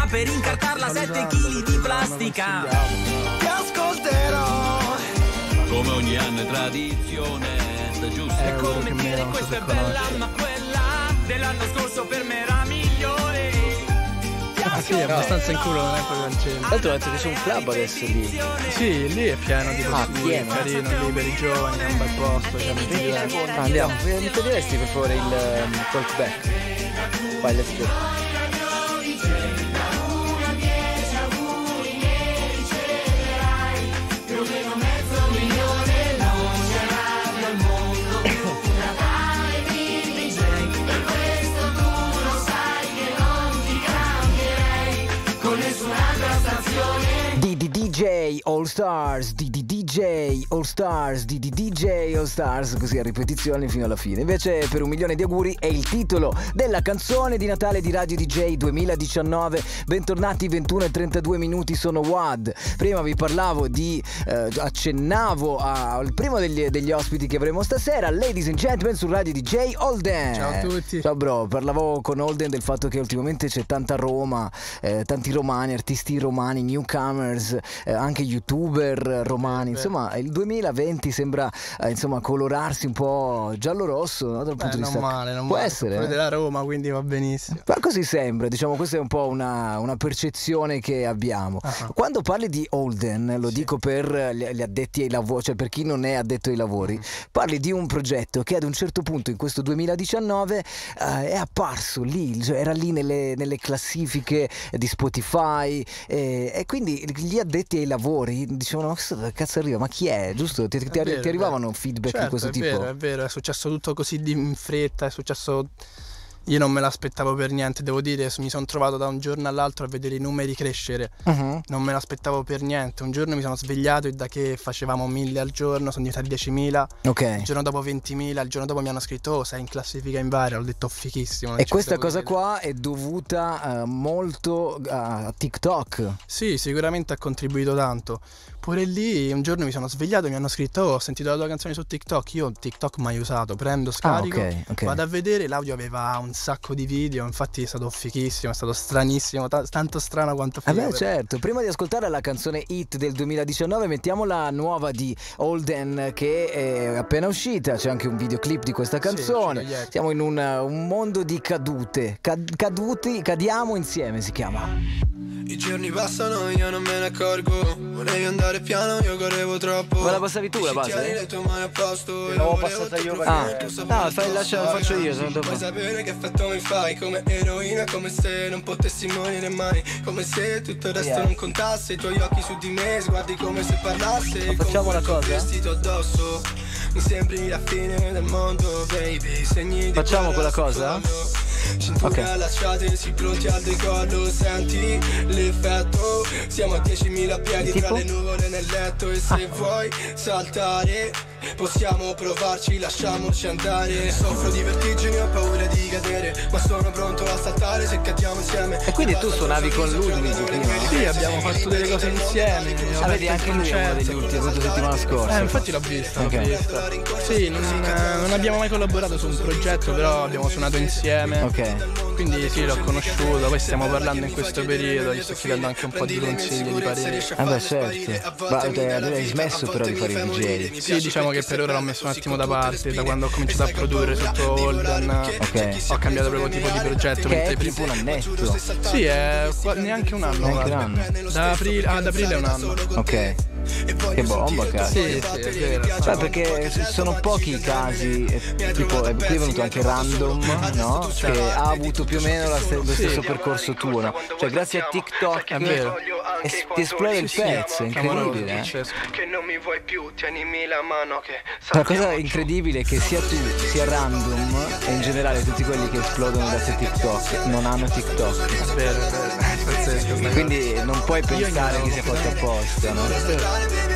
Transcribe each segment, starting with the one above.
per incartarla 7 kg di plastica. Ti ascolterò. Come ogni anno è tradizione, sta giusto. È come dire questa è bella, ma quella dell'anno scorso per me era migliore. Ah sì, è abbastanza in culo, non è proprio al centro. Tra l'altro ho detto che c'è un club adesso lì. Sì, lì è pieno di posti, pieno, carino, lì per i giovani, è un bel posto, c'è Andiamo, mi toglieresti per favore il talkback? Vai, let's go. DJ All Stars, DJ All Stars, DJ All Stars, così a ripetizione fino alla fine. Invece per 1 milione di auguri è il titolo della canzone di Natale di Radio DJ 2019. Bentornati, 21:32 minuti, sono Wad. Prima vi parlavo accennavo al primo degli ospiti che avremo stasera, ladies and gentlemen, su Radio DJ Holden. Ciao a tutti. Ciao bro, parlavo con Holden del fatto che ultimamente c'è tanta Roma, tanti romani, artisti romani, newcomers, anche youtuber romani, insomma il 2020 sembra insomma colorarsi un po' giallo-rosso, no? Dal punto di vista non può male. essere Quello della Roma, quindi va benissimo. Ma così sembra, diciamo, questa è un po' una percezione che abbiamo. Quando parli di Holden, lo dico per gli addetti ai lavori, cioè per chi non è addetto ai lavori, parli di un progetto che ad un certo punto in questo 2019 è apparso lì, cioè era lì nelle classifiche di Spotify, e quindi gli addetti ai lavori dicevano: ma questo da cazzo arriva? Ma chi è? Giusto? Ti arrivavano feedback di questo tipo? È vero, è successo tutto così in fretta, è successo. Io non me l'aspettavo per niente, devo dire, mi sono trovato da un giorno all'altro a vedere i numeri crescere. Non me l'aspettavo per niente. Un giorno mi sono svegliato e da che facevamo 1000 al giorno sono diventati 10.000. Il giorno dopo 20.000, il giorno dopo mi hanno scritto: oh, sei in classifica in varia. Ho detto fichissimo. E questa cosa qua è dovuta molto a TikTok? Sì, sicuramente ha contribuito tanto. Pure lì un giorno mi sono svegliato e mi hanno scritto: oh, ho sentito la tua canzone su TikTok. Io TikTok mai usato, prendo, scarico, vado a vedere, l'audio aveva un sacco di video, infatti è stato fichissimo, è stato stranissimo, tanto strano quanto figo. Certo, prima di ascoltare la canzone Hit del 2019 mettiamo la nuova di Holden che è appena uscita, c'è anche un videoclip di questa canzone. Sì, siamo in un mondo di cadute, cadiamo insieme si chiama. I giorni passano e io non me ne accorgo. Volevi andare piano, io correvo troppo. Ma la passavi tu la base? Le tue mani a posto. L'avevo passata io perché no, faccio io, sono dopo. Vuoi sapere che effetto mi fai? Come eroina, come se non potessi morire mai. Come se tutto il resto non contasse. I tuoi occhi su di me, sguardi come se parlasse. Facciamo una cosa? Vestito addosso. Mi sembri la fine del mondo, baby. Segni di facciamo quella cosa? Cintura allacciate, si pronti al decollo. Senti l'effetto. Siamo a 10.000 piedi tra le nuvole nel letto. E se vuoi saltare possiamo provarci, lasciamoci andare. Soffro di vertigini, ho paura di cadere, ma sono pronto a saltare se cadiamo insieme. E quindi tu suonavi con lui prima? Sì, abbiamo fatto delle cose insieme. Vedi anche lui uno degli ultimi, questa settimana scorsa. Infatti l'ho vista. Sì, non abbiamo mai collaborato su un progetto, però abbiamo suonato insieme. Quindi sì, l'ho conosciuto, poi stiamo parlando in questo periodo, gli sto chiedendo anche un po' di consigli, di pareri. Certo. Ma hai smesso però di fare il DJ? Sì, diciamo che per ora l'ho messo un attimo da parte, da quando ho cominciato a produrre sotto Holden. Ho cambiato proprio tipo di progetto. Che è tipo un annetto? Sì, è neanche un anno. Da aprile è un anno. Che bomba, cazzo. Sì, è vero. Perché sono pochi i casi, tipo qui è venuto anche Random, no? Che ha avuto più o meno lo stesso percorso tuo, no? Cioè grazie a TikTok è vero. ti esplode il pezzo, è incredibile. Che non mi vuoi più, tienimi la mano che la cosa incredibile è che sia tu, sia Random e in generale tutti quelli che esplodono grazie a TikTok non hanno TikTok. È vero. Quindi non puoi pensare che sia fatto apposta, no?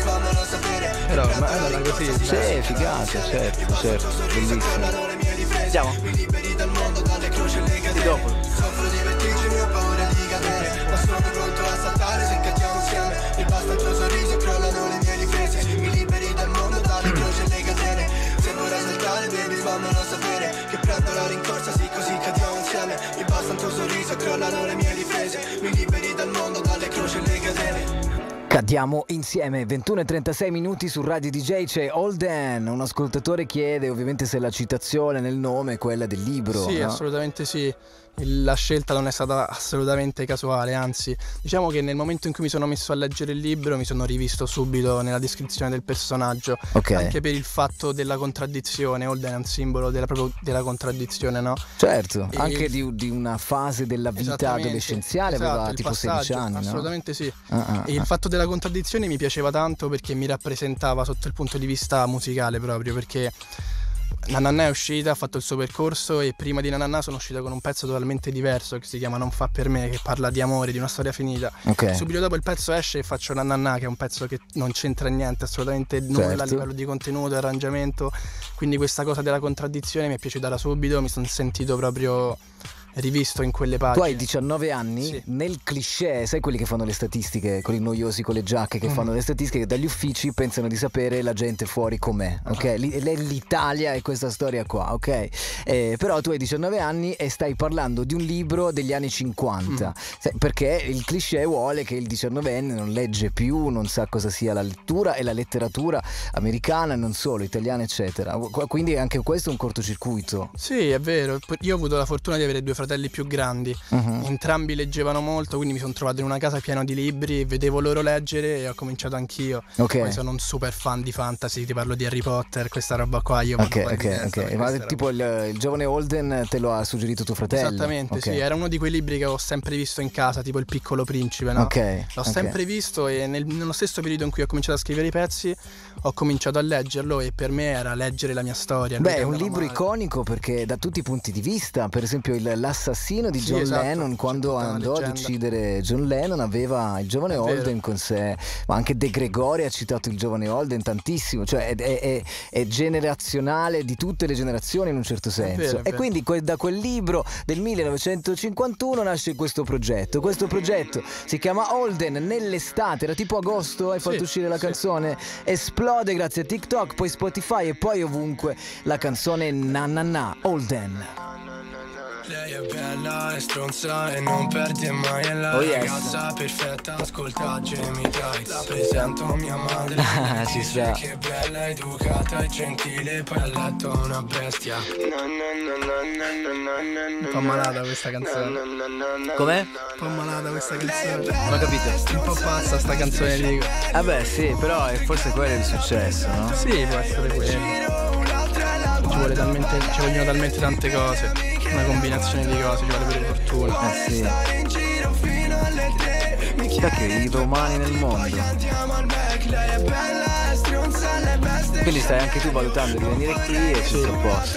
Però ma era così. Sì, figata, certo, bellissimo. Andiamo. Di dopo. Soffro di vertigini, ho paura di cadere, ma sono pronto a saltare se cadiamo insieme. Mi basta il tuo sorriso, crollano le mie difese. Mi liberi dal mondo, dalle croci e le catene. Se vorrai saltare, baby, fammelo sapere, che prendo la rincorsa, sì, così cadiamo insieme. Mi basta il tuo sorriso, crollano le mie difese. Mi liberi Cadiamo insieme, 21:36 su Radio DJ. C'è Holden, un ascoltatore chiede ovviamente se la citazione nel nome è quella del libro. Sì, no? assolutamente sì. La scelta non è stata assolutamente casuale, anzi, diciamo che nel momento in cui mi sono messo a leggere il libro mi sono rivisto subito nella descrizione del personaggio, anche per il fatto della contraddizione. Holden è un simbolo proprio della contraddizione, no? Certo, anche di una fase della vita adolescenziale, aveva tipo 16 anni, assolutamente no? sì. E il fatto della contraddizione mi piaceva tanto perché mi rappresentava sotto il punto di vista musicale, proprio perché Nananà è uscita, ha fatto il suo percorso e prima di Nananà sono uscita con un pezzo totalmente diverso che si chiama Non fa per me, che parla di amore, di una storia finita. Subito dopo il pezzo esce e faccio Nananà, che è un pezzo che non c'entra niente, assolutamente nulla a livello di contenuto, arrangiamento, quindi questa cosa della contraddizione mi è piaciuta da subito, mi sono sentito proprio rivisto in quelle pagine. Tu hai 19 anni, sì. Nel cliché, sai quelli che fanno le statistiche, quelli noiosi con le giacche che fanno le statistiche, dagli uffici pensano di sapere la gente fuori com'è, ok? L'Italia è questa storia qua, ok? Però tu hai 19 anni e stai parlando di un libro degli anni 50, perché il cliché vuole che il 19enne non legge più, non sa cosa sia la lettura e la letteratura americana, non solo, italiana eccetera, quindi anche questo è un cortocircuito. Sì, è vero, io ho avuto la fortuna di avere due fratelli più grandi, entrambi leggevano molto, quindi mi sono trovato in una casa piena di libri, vedevo loro leggere e ho cominciato anch'io. Poi sono un super fan di fantasy, ti parlo di Harry Potter, questa roba qua io ma tipo il giovane Holden te lo ha suggerito tuo fratello? Esattamente, sì, era uno di quei libri che ho sempre visto in casa, tipo Il Piccolo Principe, no? L'ho sempre visto e nello stesso periodo in cui ho cominciato a scrivere i pezzi ho cominciato a leggerlo e per me era leggere la mia storia. Beh, è un libro iconico perché da tutti i punti di vista, per esempio l'assassino di John Lennon, quando andò ad uccidere John Lennon aveva il giovane Holden con sé, ma anche De Gregori ha citato il giovane Holden tantissimo, cioè è generazionale, di tutte le generazioni in un certo senso. E quindi da quel libro del 1951 nasce questo progetto si chiama Holden. Nell'estate, era tipo agosto, hai fatto uscire la canzone, esplode grazie a TikTok, poi Spotify e poi ovunque la canzone Nananà, Holden. Lei è bella e stronza e non perde mai, è la ragazza perfetta, ascolta Jamie Tights. La presento mia madre, ci sta. Che bella, educata e gentile, poi a letto una bestia. Un po' malata questa canzone. Com'è? Un po' malata questa canzone. Non ho capito. Un po' pazza sta canzone, dico. Vabbè sì, però è forse quello il successo, no? Sì, può essere quello. Ci vogliono talmente tante cose, una combinazione di cose, ci vuole pure fortuna. Sì. Perché i romani nel mondo. Quindi stai anche tu valutando di venire qui e tutto a posto.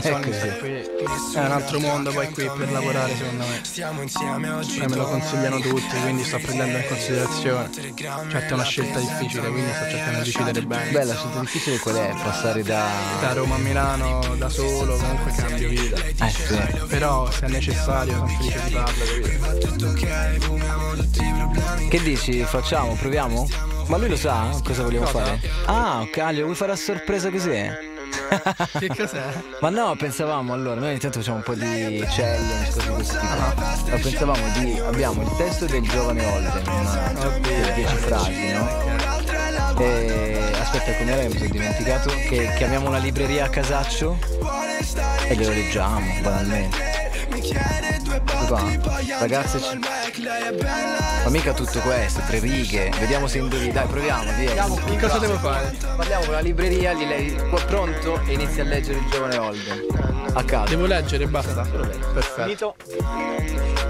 È un altro mondo poi qui per lavorare, secondo me. Me lo consigliano tutti, quindi sto prendendo in considerazione. Certo è una scelta difficile, quindi sto cercando di decidere bene. Beh, la scelta difficile qual è? Passare da Roma a Milano da solo, comunque cambio vita. Sì. Però se è necessario sono felice di farlo, capito? Che dici? Facciamo? Proviamo? Ma lui lo sa cosa vogliamo fare? Ah, ok, glielo vuoi fare a sorpresa così? Che cos'è? Ma no, pensavamo, allora, noi ogni tanto facciamo un po' di challenge, cose di questo tipo. Ma pensavamo abbiamo il testo del giovane Holden, 10 frasi, no? E aspetta, com'era? Mi sono dimenticato. Che chiamiamo una libreria a casaccio e glielo leggiamo, banalmente. Qua. Ragazze, ma mica tutto questo, 3 righe. Vediamo se indovini. Dai, proviamo, via. Che cosa devo fare? Parliamo con la libreria, lei pronto e inizia a leggere il giovane Holden. A caso. Devo leggere e basta. Perfetto. Finito.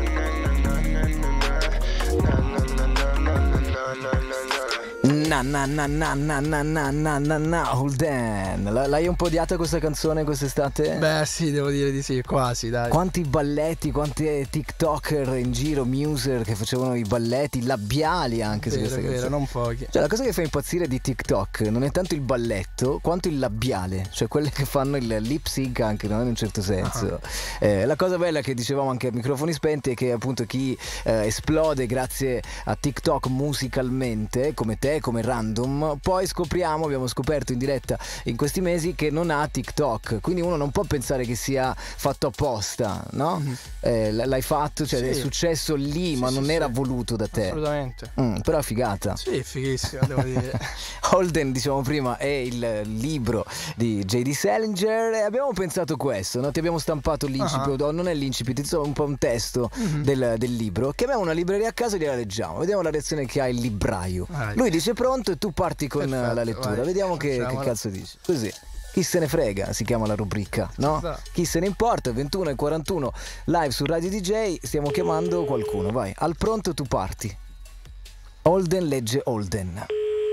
Holden. L'hai un po' odiata questa canzone quest'estate? Beh sì, devo dire di sì, quasi dai. Quanti balletti, quanti TikToker in giro, muser che facevano i balletti labiali anche su queste canzoni. Non pochi. Cioè la cosa che fa impazzire di TikTok non è tanto il balletto quanto il labiale, cioè quelle che fanno il lip sync anche, no? In un certo senso. La cosa bella che dicevamo anche a microfoni spenti è che appunto chi esplode grazie a TikTok musicalmente, come te, come nome random, poi abbiamo scoperto in diretta in questi mesi che non ha TikTok, quindi uno non può pensare che sia fatto apposta, no? L'hai fatto, cioè è successo lì, ma non era voluto da te. Assolutamente. Però è figata. Sì, fighissimo, devo dire. Holden, diciamo prima, è il libro di J.D. Salinger, e abbiamo pensato questo, no? Ti abbiamo stampato l'incipit, non è l'incipit, insomma un po' un testo del libro, che abbiamo una libreria a caso e gliela leggiamo, vediamo la reazione che ha il libraio. Lui dice pronto e tu parti con la lettura, vai. Vediamo che cazzo dici. Così. Chi se ne frega, si chiama la rubrica, no? Chi se ne importa, 21:41 live su Radio DJ, stiamo chiamando qualcuno, vai. Al pronto tu parti. Holden legge Holden.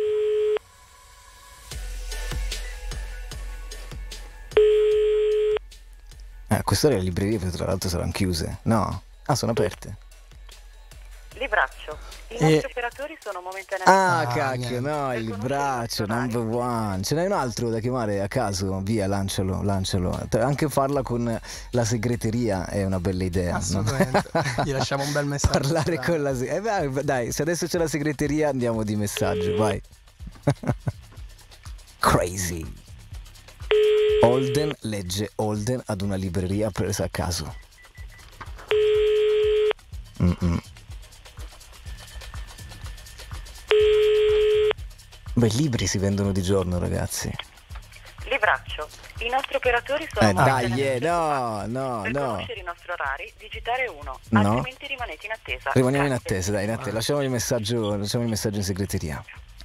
Questa è la libreria, tra l'altro saranno chiuse, no? Sono aperte. Libraccio. I nostri operatori sono momentaneamente. Cacchio, no, il libraccio, number one. Ce n'hai un altro da chiamare a caso? Via, lancialo. Anche farla con la segreteria è una bella idea. Assolutamente. No? Gli lasciamo un bel messaggio. Parlare con la segreteria. Dai, se adesso c'è la segreteria andiamo di messaggio, vai. Crazy. Holden legge Holden ad una libreria presa a caso. Beh, libri si vendono di giorno, ragazzi. Libraccio. I nostri operatori sono no. Per conoscere i nostri orari, digitare 1, altrimenti rimanete in attesa. Rimaniamo in attesa, dai, lasciamo il messaggio in segreteria.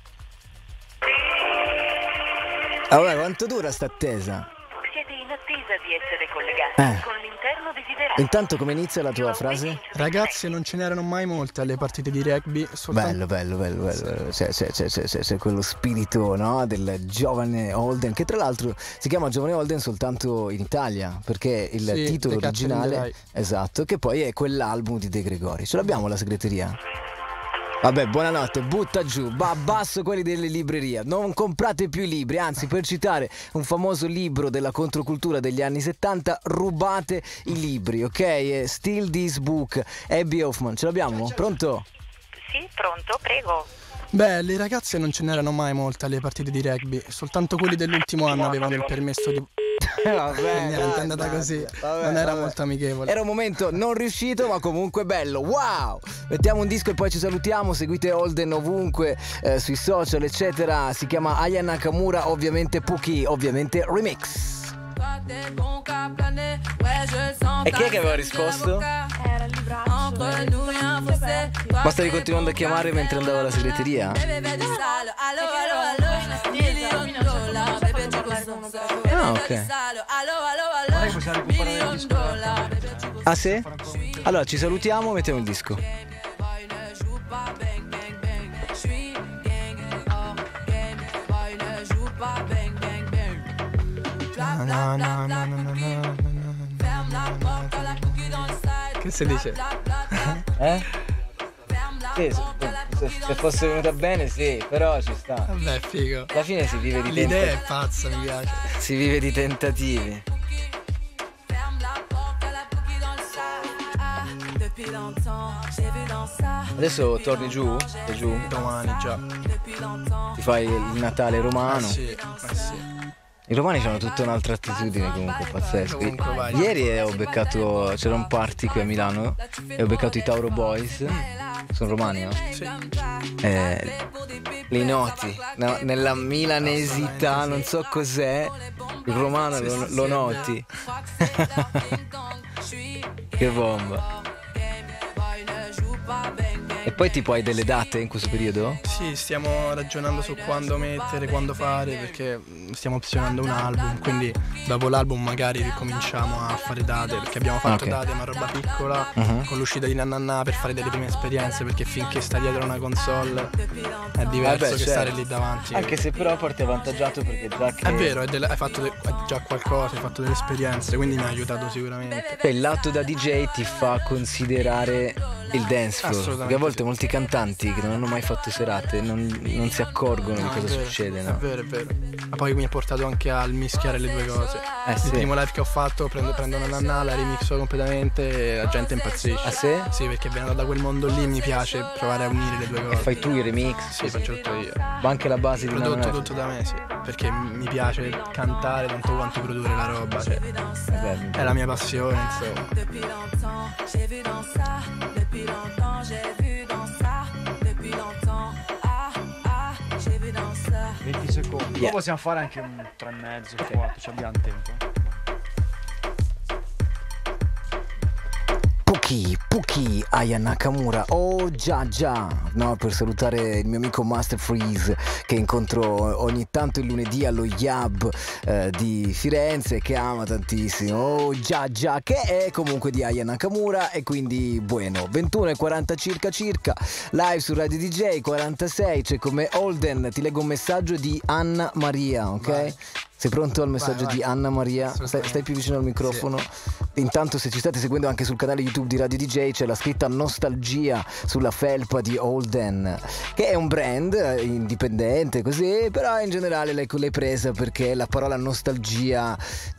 Vabbè, quanto dura sta attesa? Siete in attesa di essere collegati con l'interno desiderato. Intanto come inizia la tua frase? Ragazzi, non ce n'erano mai molte alle partite di rugby. Bello. C'è quello spirito, no? Del giovane Holden, che tra l'altro si chiama giovane Holden soltanto in Italia, perché il titolo originale, esatto, che poi è quell'album di De Gregori. Ce l'abbiamo la segreteria? Vabbè, buonanotte, butta giù, abbasso quelli delle librerie, non comprate più libri, anzi, per citare un famoso libro della controcultura degli anni 70, rubate i libri, ok? Steal this book, Abby Hoffman, ce l'abbiamo? Pronto? Sì, pronto, prego. Beh, le ragazze non ce n'erano mai molte alle partite di rugby, soltanto quelli dell'ultimo anno avevano il permesso di... Vabbè, niente, è andata così. Non era molto amichevole. Era un momento non riuscito, ma comunque bello. Wow! Mettiamo un disco e poi ci salutiamo. Seguite Holden ovunque, sui social, eccetera. Si chiama Aya Nakamura, ovviamente Pookie, ovviamente remix. E chi è che aveva risposto? Era il Libraccio. Ma stavi continuando a chiamare mentre andavo alla segreteria? Ok. Ah sì? Allora ci salutiamo, mettiamo il disco. Che si dice? Sì, se fosse venuta bene sì, però ci sta. Vabbè, figo. Alla fine si vive di l'idea è pazza, mi piace. Si vive di tentativi. Adesso torni giù? Sei giù? Domani già. Ti fai il Natale romano? Sì. I romani hanno tutta un'altra attitudine comunque pazzesca. Comunque Ieri ho beccato, c'era un party qui a Milano e ho beccato i Tauro Boys. Sono romani, no? Sì. Li noti, no? Nella milanesità, non so cos'è, il romano lo noti. Che bomba. E poi tipo hai delle date in questo periodo? Sì, stiamo ragionando su quando mettere, quando fare, perché stiamo opzionando un album, quindi dopo l'album magari ricominciamo a fare date, perché abbiamo fatto date ma roba piccola, con l'uscita di Nannanà per fare delle prime esperienze, perché finché sta dietro una console è diverso che stare lì davanti. Anche se però porti avvantaggiato perché già che... È vero, hai fatto già qualcosa, hai fatto delle esperienze, quindi mi ha aiutato sicuramente. Il lato da DJ ti fa considerare il dance floor, perché a volte molti cantanti che non hanno mai fatto serate non si accorgono di cosa succede, no? È vero. Ma poi mi ha portato anche al mischiare le due cose. Sì. Il primo live che ho fatto prendo una nanna, la remixo completamente e la gente impazzisce. Ah sì? Sì, perché venendo da quel mondo lì mi piace provare a unire le due cose. E fai tu i remix? Sì, faccio tutto io. Ma anche la base di Prodotto tutto da me, sì. Perché mi piace cantare tanto quanto produrre la roba, cioè. È la mia passione, insomma. 20 secondi. Poi possiamo fare anche un 3,5, 4, ci abbiamo tempo. Puki, Aya Nakamura, oh già, no, per salutare il mio amico Master Freeze che incontro ogni tanto il lunedì allo Yab di Firenze, che ama tantissimo, oh già, che è comunque di Aya Nakamura, e quindi bueno, 21:40 circa, live su Radio DJ 46, c'è come Holden, ti leggo un messaggio di Anna Maria, ok? Vai. Sei pronto al messaggio di Anna Maria? Stai più vicino al microfono? Sì. Intanto, se ci state seguendo anche sul canale YouTube di Radio DJ, c'è la scritta Nostalgia sulla felpa di Holden, che è un brand indipendente così, però in generale l'hai presa perché la parola nostalgia,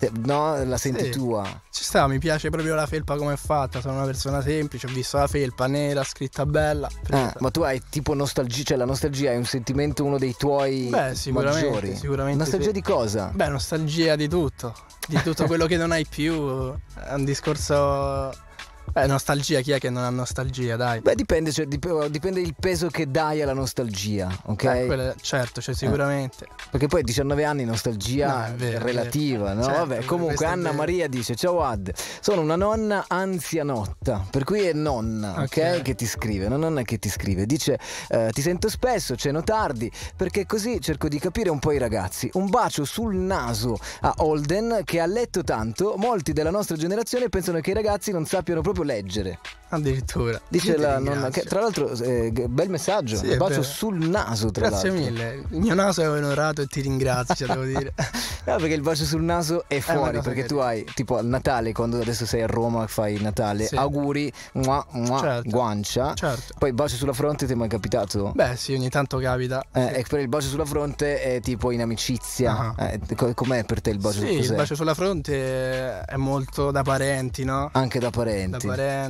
no? La senti tua? Ci sta, mi piace proprio la felpa come è fatta, sono una persona semplice, ho visto la felpa nera, scritta bella. Ma tu hai tipo nostalgia, cioè la nostalgia è un sentimento, uno dei tuoi maggiori? Sicuramente. Nostalgia di cosa? Beh, nostalgia di tutto quello che non hai più, è un discorso. Nostalgia, chi è che non ha nostalgia, dai? Beh, dipende, cioè, dipende il peso che dai alla nostalgia, ok? Certo, cioè sicuramente. Perché poi a 19 anni nostalgia è relativa, no? Certo, vabbè, comunque Anna Maria dice: ciao Ad, sono una nonna anzianotta, per cui è nonna, ok? Che ti scrive, una nonna che ti scrive, dice ti sento spesso, ceno tardi, perché così cerco di capire un po' i ragazzi. Un bacio sul naso a Holden, che ha letto tanto. Molti della nostra generazione pensano che i ragazzi non sappiano proprio leggere. Addirittura. Dice la nonna, che tra l'altro bel messaggio, un bacio sul naso, tra Grazie l'altro. Mille, il mio naso è onorato e ti ringrazio, devo dire. No, perché il bacio sul naso è fuori, perché tu hai tipo al Natale, quando adesso sei a Roma fai il Natale, auguri, certo. Guancia, certo. Poi il bacio sulla fronte, ti è mai capitato? Beh sì, ogni tanto capita. E per il bacio sulla fronte è tipo in amicizia. Com'è per te il bacio? Sì, il bacio sulla fronte è molto da parenti, no? Anche da parenti.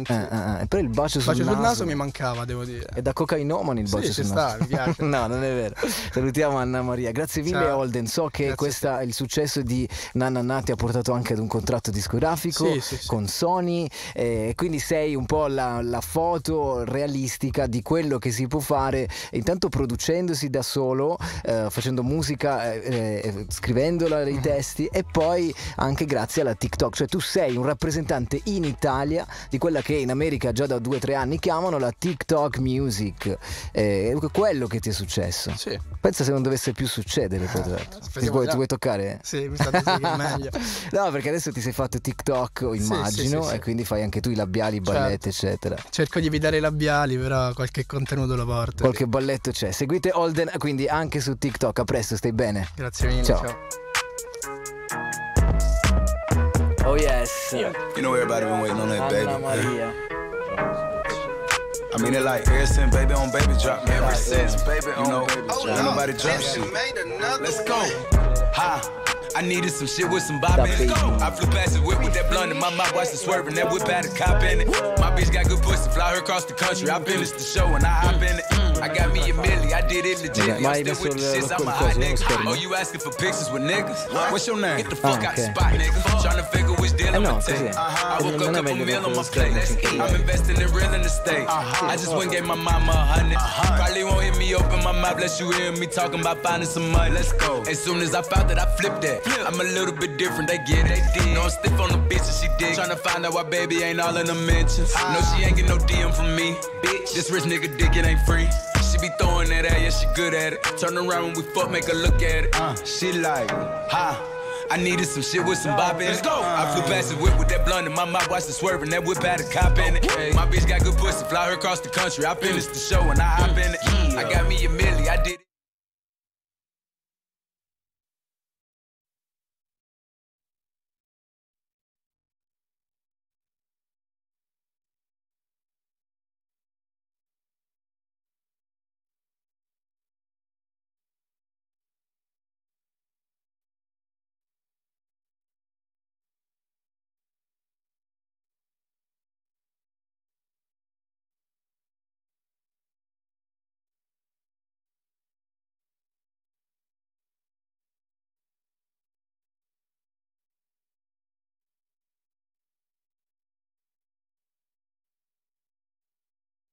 E poi il bacio sul naso mi mancava, devo dire. È da cocainomani il bacio sul naso. Mi piace. No, non è vero. Salutiamo Anna Maria. Grazie mille, Holden. So che il successo di Nanna ti ha portato anche ad un contratto discografico con Sony, quindi sei un po' la foto realistica di quello che si può fare, intanto producendosi da solo, facendo musica, scrivendola, i testi, e poi anche grazie alla TikTok. Cioè tu sei un rappresentante in Italia di quella che in America già da 2 o 3 anni chiamano la TikTok music. Quello che ti è successo. Sì. Pensa se non dovesse più succedere. Ti vuoi toccare? Sì, mi sta dicendo meglio. No, perché adesso ti sei fatto TikTok, immagino, e quindi fai anche tu i labiali, balletti, eccetera. Cerco di evitare i labiali, però qualche contenuto lo porto. Qualche balletto c'è. Seguite Holden quindi anche su TikTok. A presto, stai bene? Grazie mille, ciao. Oh yes. You know everybody been waiting on that, baby. Anna Maria. I mean it like ever since baby on baby drop. Ever since baby on baby drop. Ain't nobody drop shit. Let's go. Ha. I needed some shit with some bop in it. I flew past the whip with that blunt in my mouth, watched it swerving. That whip had a cop in it. My bitch got good pussy, fly her across the country. I finished the show and I hop in it. I got me a milli, I did it legit. I'm still with the shits, I'm a hot nigga. Oh, you asking for pictures with niggas? What's your name? Get the fuck out the spot, nigga. Tryna figure which deal I'ma take. I woke up with a meal on my plate. I'm investing in real estate. I just went and gave my mama 100. Probably won't hit me open my mouth, bless you hear me talking about finding some money. Let's go. As soon as I found that, I flipped that. I'm a little bit different, they get it. No, I'm stiff on the bitch and she dig. Tryna find out why baby ain't all in the mentions. No, she ain't get no DM from me. Bitch, this rich nigga dick, it ain't free. She be throwing that at, yeah, she good at it. Turn around when we fuck, make her look at it. She like, ha. I needed some shit with some bop in it. Let's go. I flew past the whip with that blunt in my mouth, watched it swerving. That whip had a cop in it. My bitch got good pussy, fly her across the country. I finished the show and I hop in it. I got me a milli, I did it.